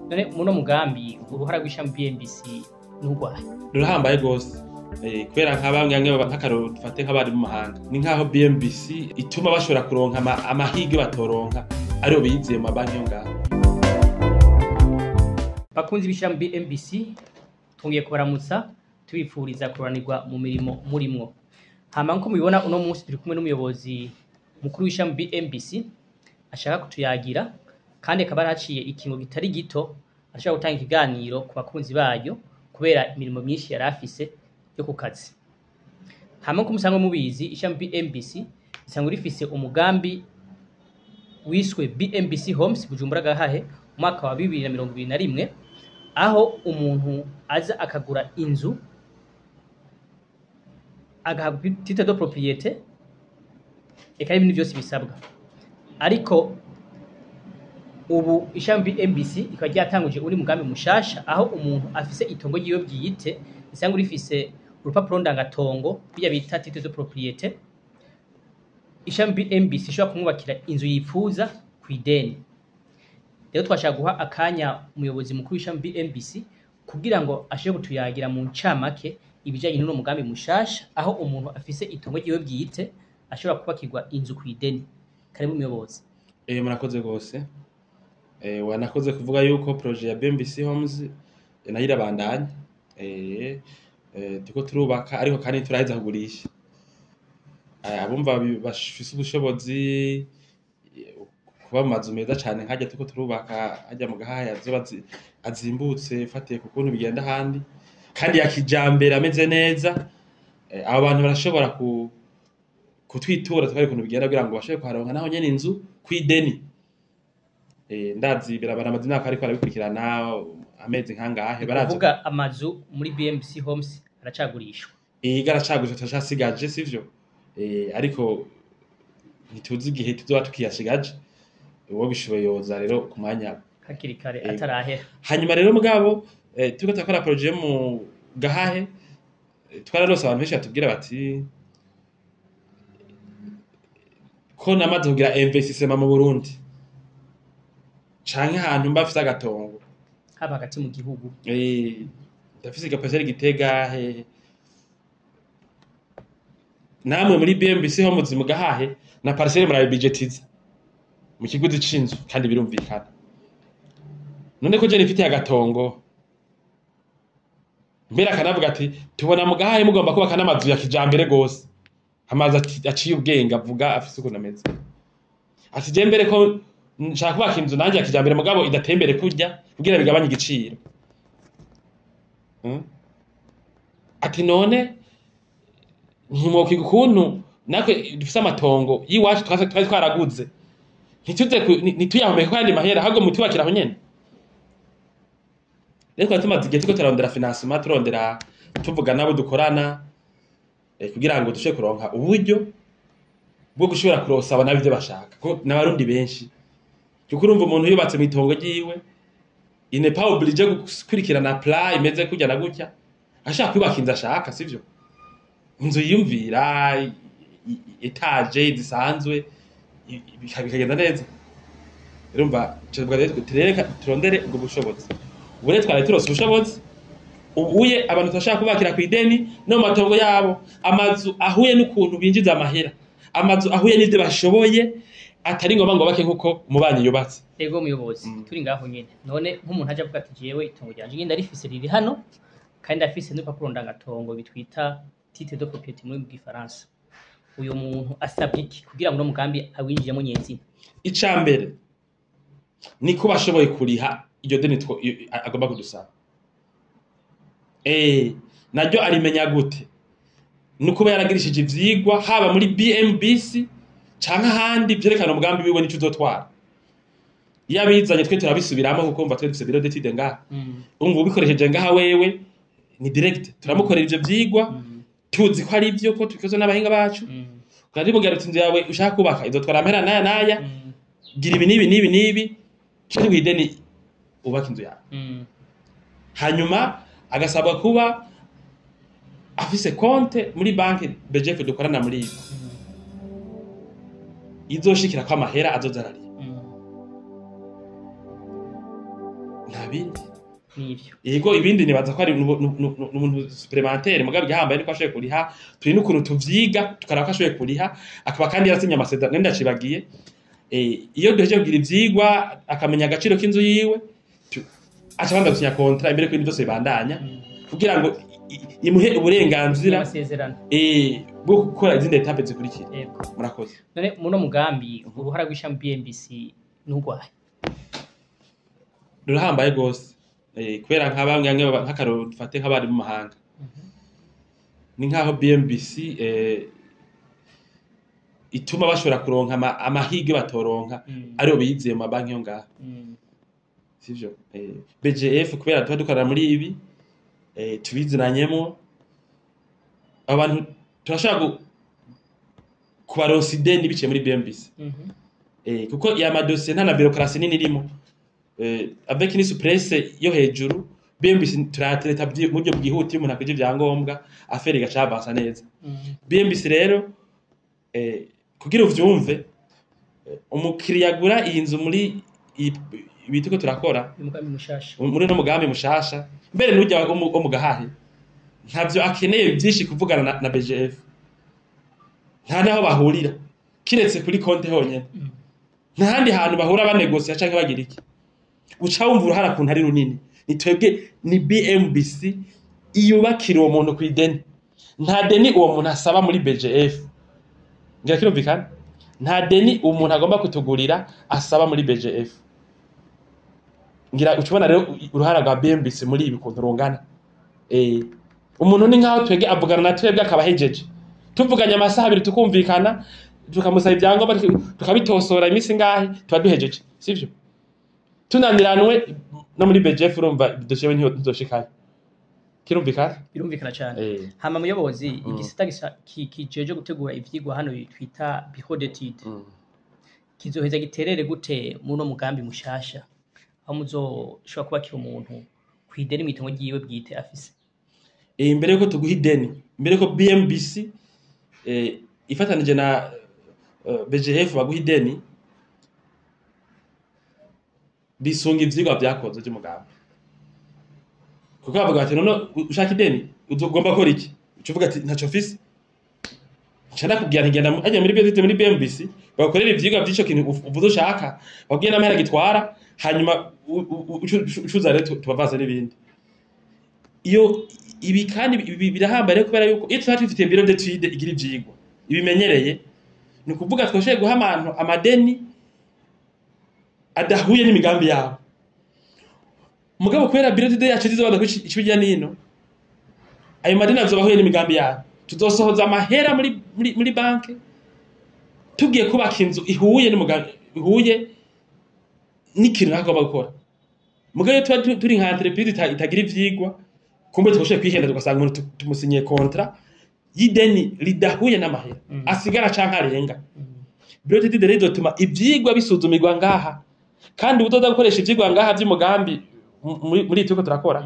none muno mugambi uruhara rw'ishami BMBC n'urwaye rurahambaye gose kubera nk'abamwe nk'akaro dufate nk'abari mu mahanga ni nk'aho BMBC ituma bashobora kuronka amahirwe batoronka ariyo biyiziye mu mabanki yo ngaho. Bakunzi b'ishami BMBC tungiye kubaramutsa tubifuriza kuranirwa mu mirimo murimwo. Hama nko mubibona uno munsi turi kumwe n'umuyobozi mukuru w'ishami BMBC ashaka kutuyagira kandi akaba yaraciye ikingo gitari gito ashaka gutanga ikiganiro ku bakunzi bayo kubera imirimo myinshi yari afise yo ku kazi. Hama nko musanzwe mubizi ishami BMBC isanzwe rifise umugambi wiswe BMBCHOMES Bujumbura Gahahe umwaka wa 2021 aho umuntu aza akagura inzu agahabwa titre de propriété eka ibintu byose bisabwa, ariko ubu ishami BMBC ikaba ryatanguje uri mugambi mushasha aho umuntu afise itongo ryiwe bwite isanzwe rifise urupapuro ndangatongo bijya bita titre de propriété. Ishami BMBC ishobora kumwubakira inzu yipfuza kw'ideni. Rero twashaka guha akanya umuyobozi mukuru w'ishami BMBC kugira ngo ashobore kutuyagira mu ncamake ibijanye n'uno mugambi mushasha aho umuntu afise itongo ryiwe bwite ashobora kubakirwa inzu kw'ideni. Karibu umuyobozi. Murakoze gose. Wanakoze kuvuga yuko projet ya BMBCHOMES nayo irabandanya. Tuko turubaka ariko kandi turaheza kugurisha. Abumva bafise ubushobozi kuba amazu meza cyane nkajya tuko turubaka hajya mu Gahahe azimbutse fatiye ku kuntu bigenda handi kandi yakijambere ameze neza. Abo bantu barashobora kutwitura tukari kuntu bigenda kugira ngo bashobore kuharonka naho nyene inzu kw'ideni. Ndazi birabara amazina ko ariko arabikurikirana amezi nkangahe baraje kuvuga amazu muri BMBCHOMES aracagurishwa. Garacagurishwa tashasigaje sivyo. Ariko ntituzi igihe tuzoba tukiyashigaje uwo bishoboye yoza rero ku mwanya hakiri kare atarahera. Hanyuma rero mugabo turiko turakora projet mu Gahahe twararose abantu benshi batubwira bati ko namaze kugira investissement mu Burundi canke ahantu mbafise agatongo haba hagati mu gihugu ndafise igapeseri Gitega namwe muri BMBCHOMES mu Gahahe na parcelle murabe budgetize mu kiguzi c'inzu kandi birumvikana. None ko je nifite agatongo mbere akanavuga ati tubona mu Gahahe mugomba kubaka n'amazu ya kijambere gose amazi aciye ubwenge avuga afise uko nameze ati je mbere ko nshaka kubaka inzu nanje ya kijambere mugabo idatembere kurya kugira bigabanye igiciro. Ati none ntimwokiga ukuntu nakwe dufise amatongo yiwacu twari twaraguze ntituyahomeke kandi mahera ahubwo mutubakira aho nyene. Rero twari tumaze igihe turiko turarondera financement turondera tuvuga nabo dukorana kugira ngo dushobore kuronka uburyo bwo gushobora kurosaba nabo ivyo bashaka ko n'abarundi benshi kuko urumva umuntu yubatse mu itongo ryiwe il n'est pas obligé gukurikirana plan imeze kujya na gutya ashaka kubaka inzu ashaka sivyo. Inzu yiyumvira etage zisanzwe bikagenda neza. Urumva turondere ubwo bushobozi. Ubure twari turose ubushobozi ubuye abantu tashaka kubakira kw'ideni no matongo yabo amazu ahuye n'ukuntu binjiza amahera amazu ahuye n'ivyo bashoboye atari ngombwa ngo bake nkuko umubanyi yubatse. Ego muyobozi turi ngaho nyene none nk'umuntu aje avuga ati jewe itongo ryanje ngenda rifise riri hano kandi afise n'urupapuro ndangatongo bitwita titre de propriété muri bw'ifaransa. Uyo muntu asabye iki kugira ngo no mugambi awinjiyemo nyezi? Icambere ni ko bashoboye kuriha iryo deni agomba kudusaba. Naryo arimenya gute? Nuko yaragirishije ivyigwa haba muri BMBC canke ahandi vyerekana umugambi wiwe n'ico uzotwara. Yabizanye twe turabisubiramo kuko mva twe dufise biro d'étude ngaha. Umva ubikoresheje ngaha wewe ni direct turamukorera ivyo vyigwa tuzi ko ari ivyo ko tukoze n'abahinga bacu. Kandi mugarutse inzu yawe ushaka kubaka izotwara amahera naya gira ibi nibi cyo kw'ideni ubaka inzu yawe. Hanyuma agasabwa kuba afise konte muri banki BGF dukorana muri ibi. Izoshikira ko amahera azozarari. ntabindi nivyo yego ibindi nibaza ko ari umuntu supplémentaire mugabe gihambaye niko ashoboye kuriha turi n'ukuntu tuvyiga tukaraba ko ashoboye kuriha akaba kandi yarasinye amasezerano nenda cibagiye iyo duheje kugira ivyigwa akamenya agaciro k'inzu yiwe aca banda gusinya contrat imbere ko ibintu byose bibandanya kugira ngo imuhe uburenganzira amasezerano bwo gukora izindi etape zikurikira murakoze none muno mugambi uruhara rw'ishami BMBC n'ugwaye rurahambaye gose kubera nk'abamwe nk'akaroro dufate nk'abari mu mahanga ni nk'aho BMBC ituma bashobora kuronka amahige batoronka ariyo biyiziye mu mabanki yo ngaha sivyo BGF kubera tuba dukorana muri ibi tubizinanyemo abantu turashaka kubaronsa ideni biciye muri BMBC kuko ya madosiye nta na bureaucratie nini irimo avec une souplesse yo hejuru BMBC turatereta mu buryo bwihutiye umuntu akwije ibyangombwa afere igacabansa neza BMBC rero kugira uvyumve umukiriya agura iyi nzu muri ibituko turakora umugambi mushasha muri no mugambi mushasha mbere n'ujya umugahahe ntavyo akeneye byinshi kuvugana na BGF nta naho bahurira kiretse kuri konte honyene nta handi hantu bahura banegosia canke bagira iki uca wumva uruhara kuntu ari runini nitwebwe ni BMBC iyubakira uwo muntu kw'ideni nta deni uwo muntu asaba muri BGF ngira kirumvikana nta deni umuntu agomba kutugurira asaba muri BGF ngira ucubona rero uruhara rwa BMBC muri ibi kuntu rungana umuntu ni nkaho twege avugana na twebwe akabahejeje tuvuganye amasaha abiri tukumvikana tukamusaba ibyangombwa tukabitosora iminsi ngahe tuba duhejeje sivyo tunaniranwe no muri BGF urumva dosiye ntizoshikaye birumvikana cyane hama muyobozi igisita kijeje gutegura ivyigwa hano twita bihodeted kizoheza giterere gute muno mugambi mushasha aho muzoshobora kubakira umuntu kw'ideni mwitongo ryiwe bwite afise imbere yuko tuguha ideni imbere ko BMBC ifatanije na BGF baguha ideni bisunga ivyigwa vyakoze by'umugambi kuko bavuga bati none ushaka ideni uzogomba gukora iki ucuvuga ati ntaco mfise nshaka kubwira ngenda ajya muri BMBC bakorera ivyigwa by'ico kintu uvuze ushaka babwiye n'amahera gitwara hanyuma ucuza rero tubavanze n'ibindi iyo ibi kandi birahambare kubera yuko iyo twari dufite bureau d'étude igira ivyigwa ibimenyereye ni kuvuga twashoboye guha abantu amadeni adahuye n'imigambi yabo mugabo kubera bureau d'étude yacu zizobanza kwicibijya nino ayo madeni azobahuye n'imigambi yabo tuzosohoza amahera muri banke tugiye kubaka inzu ihuye n'umugambi ihuye n'ikintu nagomba gukora mugabo tuba turi nka entreprise itagira ivyigwa kumbe twashoboye kwihenda tugasanga umuntu tumusinyiye contrat y'ideni ridahuye n'amahera asigara canke arenga bureau d'étude rero izotuma ivyigwa bisuzumirwa ngaha kandi ubudoda gukoresha ivyigwa ngaha vy'umugambi muri ituko turakora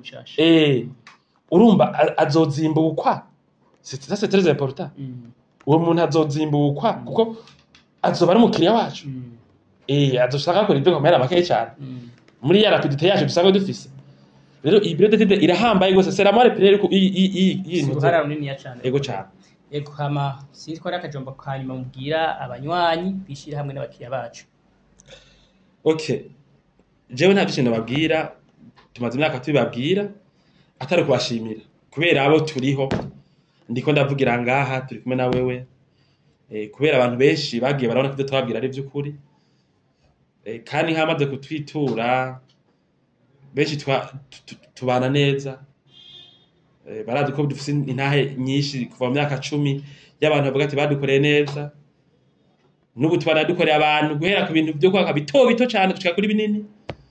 urumva azozimbukwa c'est très important uwo muntu azozimbukwa kuko azoba ari umukiriya wacu azoshaka gukora ibyo kamera make cyane muri ya rapidité yacu dusanga dufise rero iyi bureau d'étude irahambaye gose c'est la mare première ko iyi uruhara runini cyane ego cyane ego hama sitwa rakajomba kanyuma mubwira abanywanyi bishira hamwe n'abakiriya bacu okay jewe nta bishinga babwira tumaze imyaka tubabwira atari kubashimira kubera abo turiho ndiko ndavugira ngaha turi kumwe na wewe kubera abantu benshi bagiye barabona ko twabwira ari by'ukuri kandi nkamaze kutwitura benshi tubana neza barazi ko dufise intahe nyinshi kuva mu myaka 10 y'abantu bavuga ati badukoreye neza n'ubu tubana dukoreye abantu guhera ku bintu byo kwaka bito cyane gushika kuri binini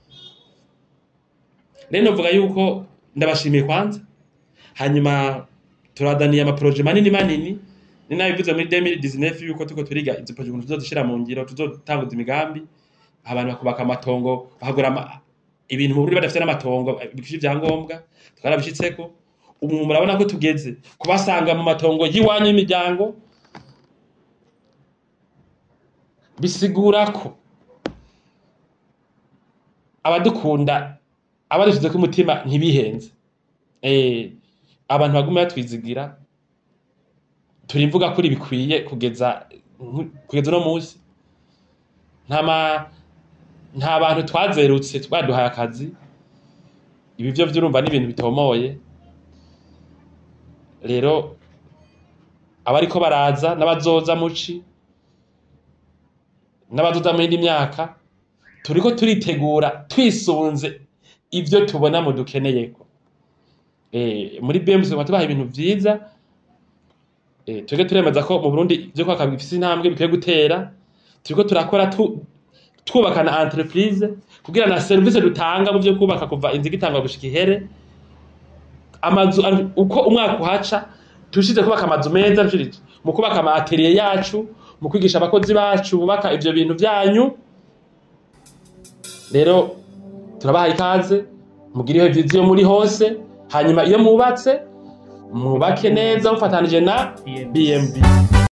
rero novuga yuko ndabashimiye kwanza hanyuma turadaniye ama projet manini ni nabivuze muri 2019 yuko tuko turiga izo projet tuzozishira mu ngiro tuzotanguza imigambi abantu bakubaka amatongo bahagura ibintu mu buri badafite n'amatongo bikishije byangombwa twarabishitseko umuntu murabona ko tugeze kubasanga mu matongo yiwanyu imiryango bisigura ko abadukunda abarishize ku mutima ntibihenze. Abantu baguma batwizigira turi mvuga kuri bikwiye kugeza no munsi. Nta bantu twazerutse twaduhaye akazi. Ibi byo vyurumva n'ibintu bitomoye. Rero abariko baraza n'abazoza muci n'abazoza mu yindi myaka turiko turitegura twisunze ivyo tubona mu dukeneyeko. Muri BMBC tubaha ibintu vyiza. Twege turemeza ko mu Burundi byo kwaka bifise intambwe bikwiye gutera. Turiko turakora twubakana entreprise kugira na service dutanga mu byo kubaka kuva inzigi itangwa gushika ihere. Amazu uko umwaka uhaca tushize kubaka amazu meza mshirije mu kubaka ama atelier yacu mu kwigisha abakozi bacu bubaka ivyo bintu vyanyu. Rero turabaha ikaze mugiriho viziyo muri hose, hanyuma iyo mubatse mubake neza mufatanije na BMB.